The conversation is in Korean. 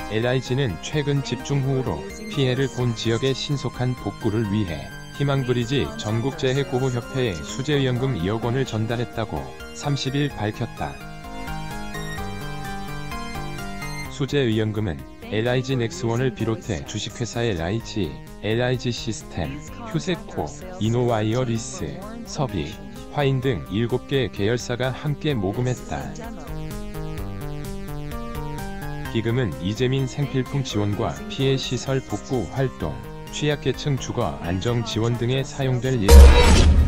LIG는 최근 집중호우로 피해를 본 지역의 신속한 복구를 위해 희망브리지 전국재해구호협회에 수재의원금 2억 원을 전달했다고 30일 밝혔다. 수재의원금은 LIG 넥스원을 비롯해 주식회사 LIG 시스템, 휴세코, 이노와이어리스, 서비, 화인 등 7개 계열사가 함께 모금했다. 기금은 이재민 생필품 지원과 피해 시설 복구 활동, 취약계층 주거 안정 지원 등에 사용될 예정이다.